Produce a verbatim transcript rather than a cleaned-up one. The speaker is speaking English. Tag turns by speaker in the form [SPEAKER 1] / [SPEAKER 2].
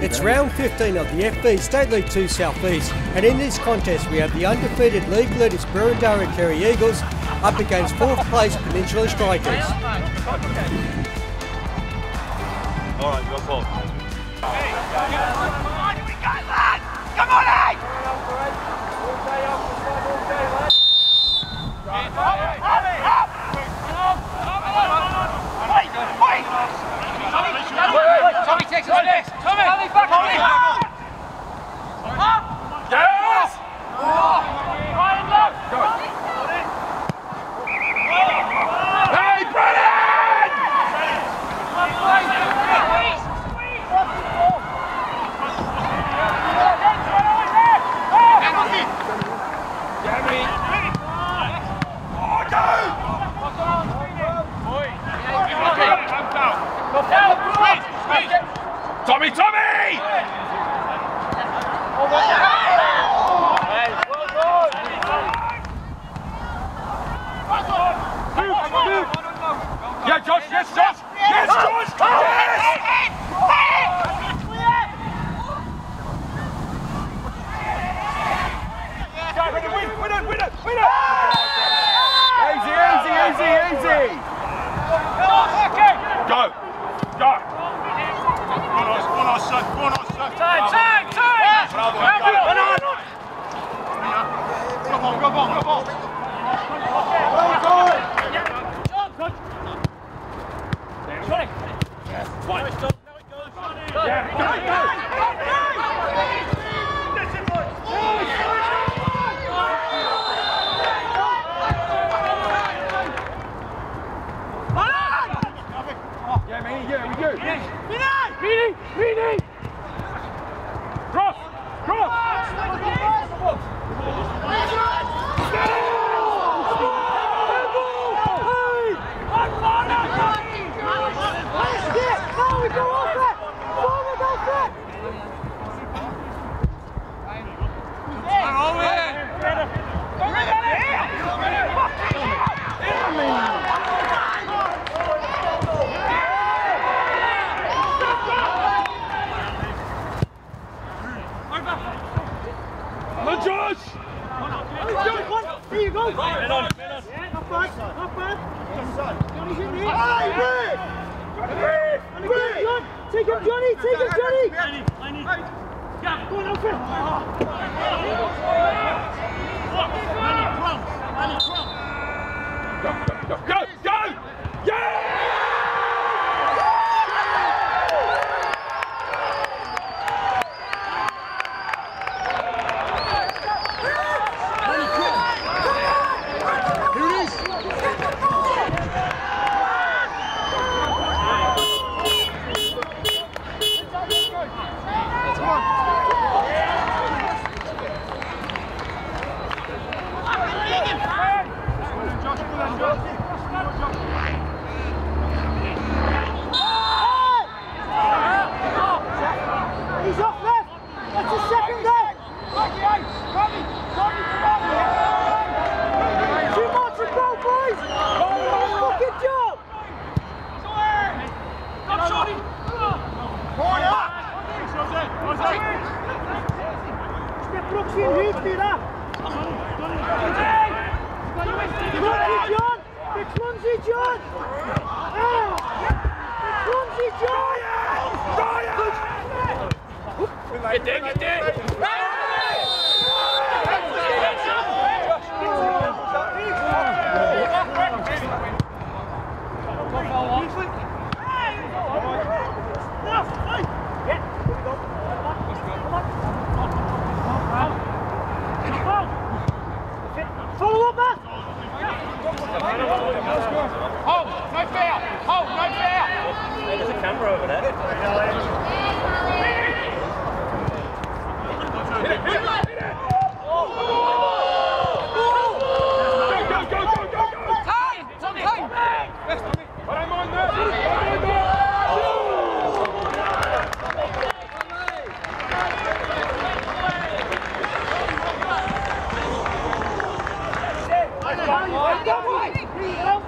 [SPEAKER 1] It's round fifteen of the F B State League two South East, and in this contest we have the undefeated league leaders Boroondara Carey Eagles up against fourth place Peninsula Strikers.
[SPEAKER 2] Alright, go for it.
[SPEAKER 3] Come on, hey! Tommy takes us next! Tommy! Tommy, back on me! Yes! Ryan, look! Hey, Brennan! Tommy, Tommy! Yeah, Josh, yes, Josh! Yes, Josh! Yes! Win it, win it, win it, win it! Easy, easy, easy, easy! Go! Go! Go on, go on, son, go on, son! Time, time, time! Bravo, go on, go on, go on! Go on! One. Yeah, go, go! Yeah, man, yeah, we do. Meanie, Meanie! Cross! Cross! Josh! Here you go! Man on, man on. Yeah, not bad, not bad. Johnny's in here. Hey, Rick! Rick! Rick! Take him, Johnny! Take him, Johnny! I need, I need. Yeah, go on, Alfred! Go, go, go, go! Yeah! He's off left! That's his second there! Two more to go, boys! Fucking job! Come, Shorty! Corner! Step Brooks in, Reed, do that! Clumsy, John! Big clumsy, John! Ah! Clumsy, John! Get there, get there! Follow up, man! Hold, no fair! Hold, no fair! There's a camera over there. Hit it, hit it, hit it! Oh! Go, go, go, go, go! Time! Tommy, time! But I'm on there! Oh!